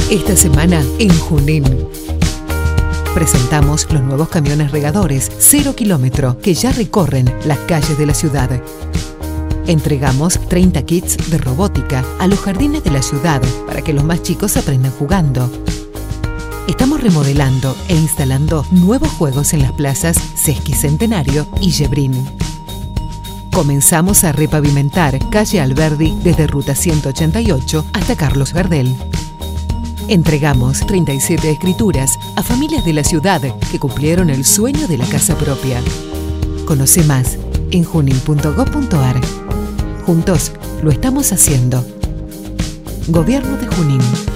Esta semana en Junín presentamos los nuevos camiones regadores 0 kilómetro que ya recorren las calles de la ciudad. Entregamos 30 kits de robótica a los jardines de la ciudad para que los más chicos aprendan jugando. Estamos remodelando e instalando nuevos juegos en las plazas Sesqui Centenario y Yebrín. Comenzamos a repavimentar calle Alberdi desde Ruta 188 hasta Carlos Gardel. Entregamos 37 escrituras a familias de la ciudad que cumplieron el sueño de la casa propia. Conoce más en junin.gov.ar. Juntos lo estamos haciendo. Gobierno de Junín.